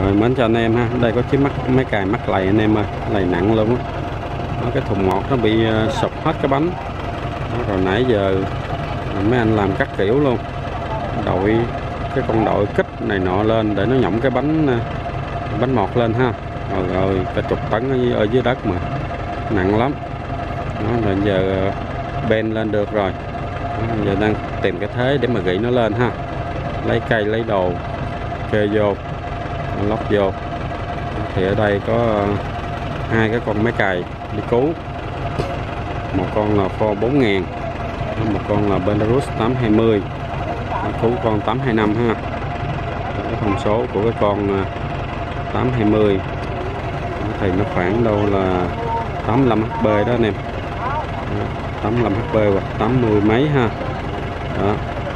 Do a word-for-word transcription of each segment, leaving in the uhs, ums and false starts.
Rồi mến chào anh em ha. Đây có chiếc mắt máy cày mắt lầy anh em ơi, lầy nặng luôn á. Cái thùng một nó bị sụp hết cái bánh. Đó, rồi nãy giờ mấy anh làm các kiểu luôn, đội cái con đội kích này nọ lên để nó nhỏng cái bánh bánh mọt lên ha. Rồi rồi cả chục tấn ở, ở dưới đất mà nặng lắm. Đó, rồi giờ ben lên được rồi. Đó, giờ đang tìm cái thế để mà gỉ nó lên ha. Lấy cây lấy đồ kê vô, lóc vô. Thì ở đây có hai cái con máy cày đi cứu. Một con là Ford bốn ngàn, một con là Belarus tám hai mươi, cứu con tám hai năm ha. Cái thông số của cái con tám hai mươi thì nó khoảng đâu là tám mươi lăm H P đó anh em, tám mươi lăm H P hoặc tám mươi mấy ha. Đó,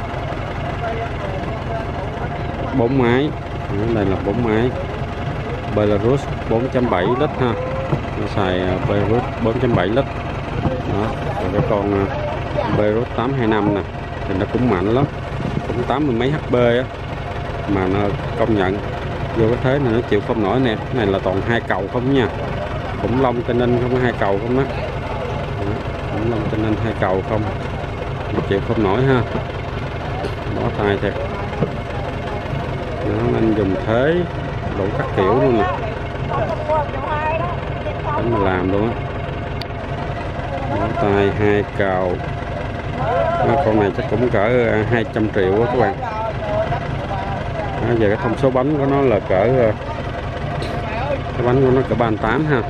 bốn máy, đây là bốn máy Belarus bốn chấm bảy lít ha, nó xài Belarus bốn chấm bảy lít. Đó, rồi cái con Belarus tám hai năm nè thì nó cũng mạnh lắm, cũng tám mươi mấy H P á, mà nó công nhận vô cái thế này nó chịu không nổi nè. Cái này là toàn hai cầu không nha, khủng long Tây Ninh không có hai cầu không đó, khủng long Tây Ninh hai cầu không, nó chịu không nổi ha, bỏ tay thiệt. Nó anh dùng thế đủ các kiểu luôn nè, để mà làm luôn á. Bỏ tay hai cầu. Đó, con này chắc cũng cỡ hai trăm triệu á các bạn. Đó, giờ cái thông số bánh của nó là cỡ cái bánh của nó cỡ ba tám ha,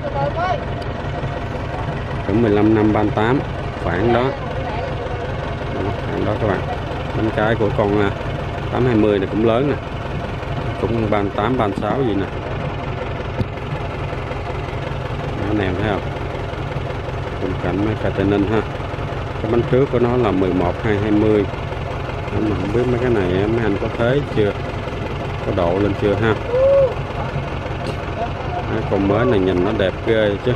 cỡ mười lăm năm ba tám khoảng đó. Đó, khoảng đó các bạn. Bánh cái của con tám hai mươi này cũng lớn nè, cũng ba tám ba sáu gì nè. Nó nèo thấy không, cùng cạnh mấy cài Tây Ninh ha. Cái bánh trước của nó là mười một hai hai mươi. Mà không biết mấy cái này mấy anh có thế chưa, có độ lên chưa ha. Đấy, con mới này nhìn nó đẹp ghê chứ.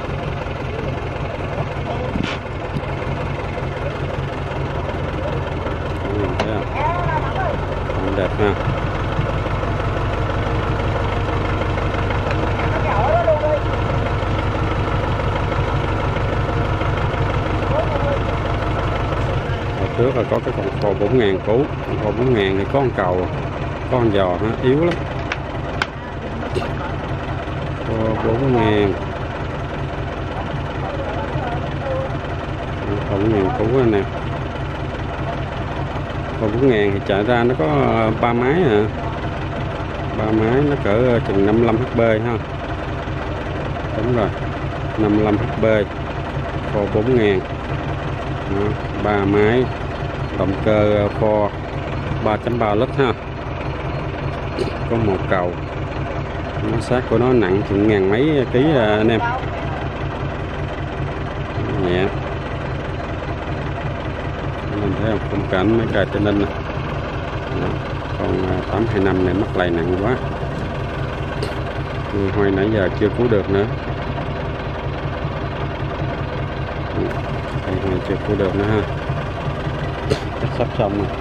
Nhìn thấy không, nó đẹp ha. Trước là có cái con Ford bốn ngàn cũ, con Ford bốn ngàn thì có con cầu, có con giò ha, yếu lắm. Ford bốn ngàn, Ford bốn ngàn cũ anh nè. Ford bốn ngàn thì chạy ra nó có ba máy à, ba máy nó cỡ chừng năm mươi lăm H P ha. Đúng rồi, năm mươi lăm H P, Ford bốn ngàn, ba máy, động cơ Ford ba chấm ba lít ha, có một cầu. Nó xác của nó nặng chừng ngàn mấy ký anh em, nhẹ. Mình thấy không, khung cảnh mấy cài Tây Ninh nè. Còn tám hai năm này mắc lầy nặng quá, người hoài nãy giờ chưa cứu được nữa, này chưa cứu được nữa ha. Chắc sắp xong rồi.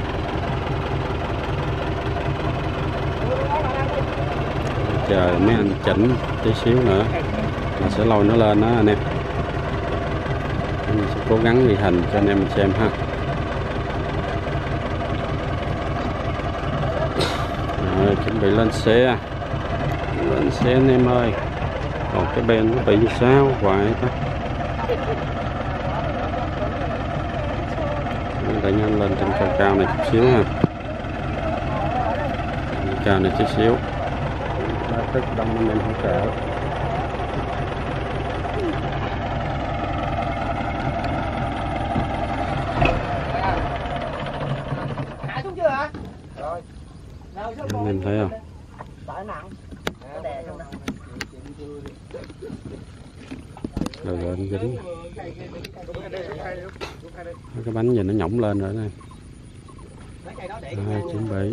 Chờ mấy anh chỉnh tí xíu nữa là sẽ lôi nó lên đó anh em. Mình sẽ cố gắng ghi hình cho anh em mình xem ha. Rồi chuẩn bị lên xe, lên xe anh em ơi. Còn cái bên nó bị sao hoài ta. Để nhanh lên trên cao cao này chút xíu ha, cao này chút xíu. Đã tức đông anh em hỗ trợ. Hạ xuống chưa hả? Rồi. Anh em thấy không? Tải nặng. Đè trong đó. Rồi rồi anh dính. Cái bánh giờ nó nhỏng lên rồi này. Rồi, chuẩn bị.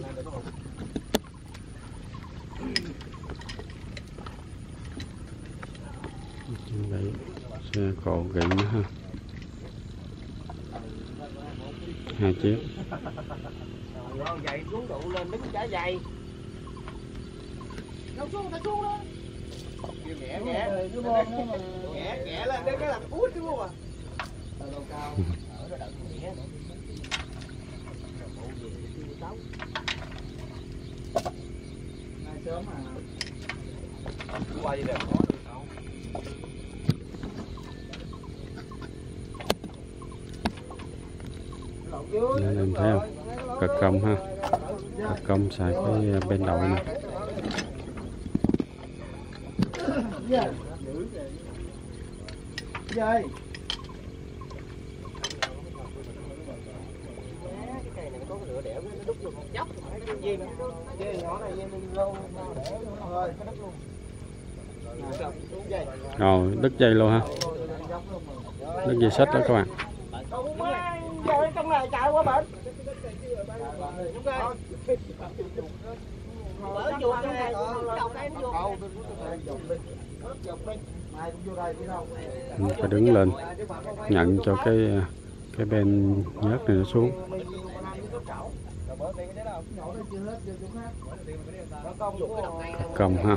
Chuẩn bị xe cộ gậy nữa ha. Hai chiếc. Dậy xuống đủ lên đứng trái dây. Nó xuống, nó xuống đó. Nhẹ nhẹ, nhẹ nhẹ lên để cái làm út chứ luôn à. Sớm mà. Quay đẹp có được không? Nên làm theo cật công ha, cật công xài cái bên đầu này. Dây. Rồi đứt dây luôn ha, đứt dây xích đó các bạn. Trong này chạy qua bệnh. Phải đứng lên nhận cho cái cái bên nhớt này nó xuống. Cầm ha.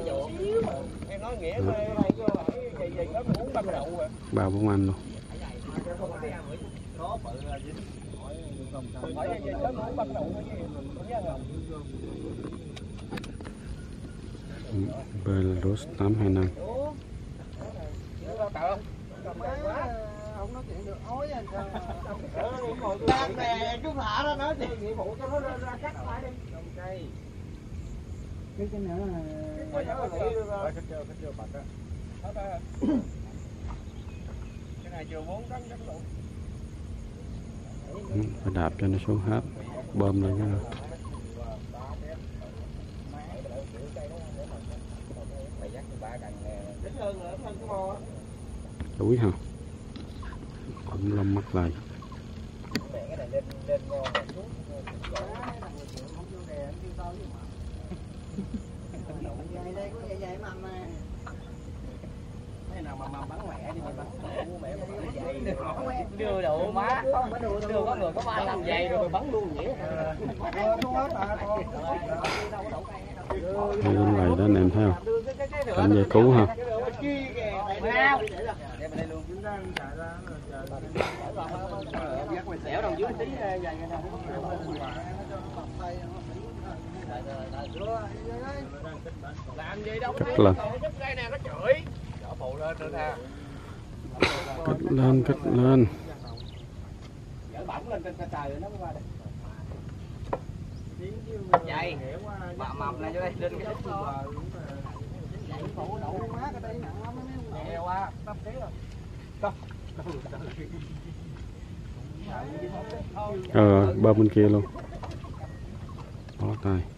Ba bốn anh luôn. Belarus tám hai năm. Đang nè, chú thả đó nói gì nhiệm vụ cho nó ra cắt lại đi. Cái cái nữa là cái này chưa bốn tấn cắt luôn. Phải đạp cho nó xuống hết, bơm lên nha. Đuối hả? Cũng lông mắt lại. Đưa đủ má, đưa có người có ba làm vậy rồi bắn luôn vậy. Đây con này đó anh em thấy không? Cảnh dây cứu ha. Cắt lên. Cắt lên, cắt lên. Vậy, bà mầm này cho đây, lên cái đít đó. Nhẹ quá, tấp tí rồi. Ờ, bơm bên kia luôn. Bó tay.